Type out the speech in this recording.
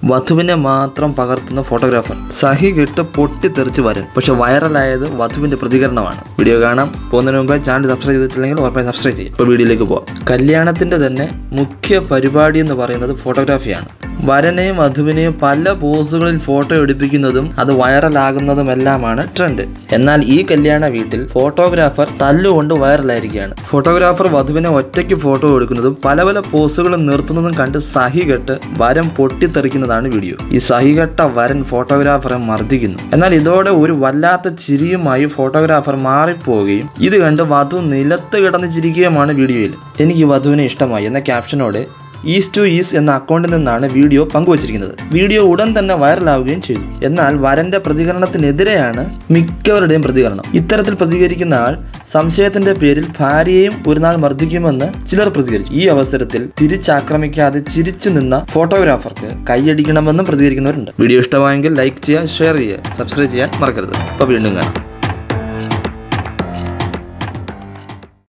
വധുവിനെ മാത്രം പകർത്തുന്ന ഫോട്ടോഗ്രാഫർ. സഹി കെട്ട് പൊട്ടിത്തെറിച്ച് വരൻ. പക്ഷെ വൈറലായത് വധുവിന്റെ പ്രതികരണമാണ്. വീഡിയോ കാണാം. പോകുന്നതിന് മുമ്പ് ചാനൽ സബ്സ്ക്രൈബ് ചെയ്തിട്ടില്ലെങ്കിൽ ഉറപ്പായി സബ്സ്ക്രൈബ് ചെയ്യും. ഇപ്പോൾ വീഡിയോയിലേക്ക് പോകാം. കല്യാണത്തിന്റെ തന്നെ മുഖ്യ പരിപാടി എന്ന് പറയുന്നത് ഫോട്ടോഗ്രാഫിയാണ്. വരനെയും വധുവിനെയും പല പോസുകളിൽ ഫോട്ടോ എടുപ്പിക്കുന്നതും അത് വൈറലാകുന്നതുമെല്ലാമാണ് ട്രെൻഡ്. എന്നാൽ ഈ കല്യാണ വീട്ടിൽ ഫോട്ടോഗ്രാഫർ തല്ലുകൊണ്ട് വൈറലായിരിക്കുകയാണ്. ഫോട്ടോഗ്രാഫർ വധുവിനെ ഒറ്റയ്ക്ക് ഫോട്ടോ എടുക്കുന്നതും പല പല പോസുകളും നിർത്തുന്നതും കണ്ട് സഹികെട്ട് വരൻ പൊട്ടിത്തെറിക്കുന്നതാണ് വീഡിയോ. ഈ സഹികെട്ട വരൻ ഫോട്ടോഗ്രാഫറെ മർദ്ദിക്കുന്നു. എന്നാൽ ഇതോടെ ഒരു വല്ലാത്ത ചിരിയുമായി ഫോട്ടോഗ്രാഫർ മാറിപ്പോവുകയും ഇത് കണ്ട് വധു നിലത്ത് കിടന്ന് ചിരിക്കുകയുമാണ് വീഡിയോയിൽ. എനിക്ക് വധുവിനെ ഇഷ്ടമായി എന്ന ക്യാപ്ഷനോടെ ഈസ് ടു ഈസ് എന്ന അക്കൗണ്ടിൽ നിന്നാണ് വീഡിയോ പങ്കുവച്ചിരിക്കുന്നത്. വീഡിയോ ഉടൻ തന്നെ വൈറലാവുകയും ചെയ്തു. എന്നാൽ വരന്റെ പ്രതികരണത്തിനെതിരെയാണ് മിക്കവരുടെയും പ്രതികരണം. ഇത്തരത്തിൽ പ്രതികരിക്കുന്ന ആൾ സംശയത്തിന്റെ പേരിൽ ഭാര്യയെയും ഒരു നാൾ മർദ്ദിക്കുമെന്ന് ചിലർ പ്രതികരിച്ചു. ഈ അവസരത്തിൽ തിരിച്ചാക്രമിക്കാതെ ചിരിച്ചു നിന്ന ഫോട്ടോഗ്രാഫർക്ക് കൈയടിക്കണമെന്നും പ്രതികരിക്കുന്നവരുണ്ട്. വീഡിയോ ഇഷ്ടമായെങ്കിൽ ലൈക്ക് ചെയ്യുക, ഷെയർ ചെയ്യുക, സബ്സ്ക്രൈബ് ചെയ്യാൻ മറക്കരുത്. അപ്പോൾ വീണ്ടും കാണാം.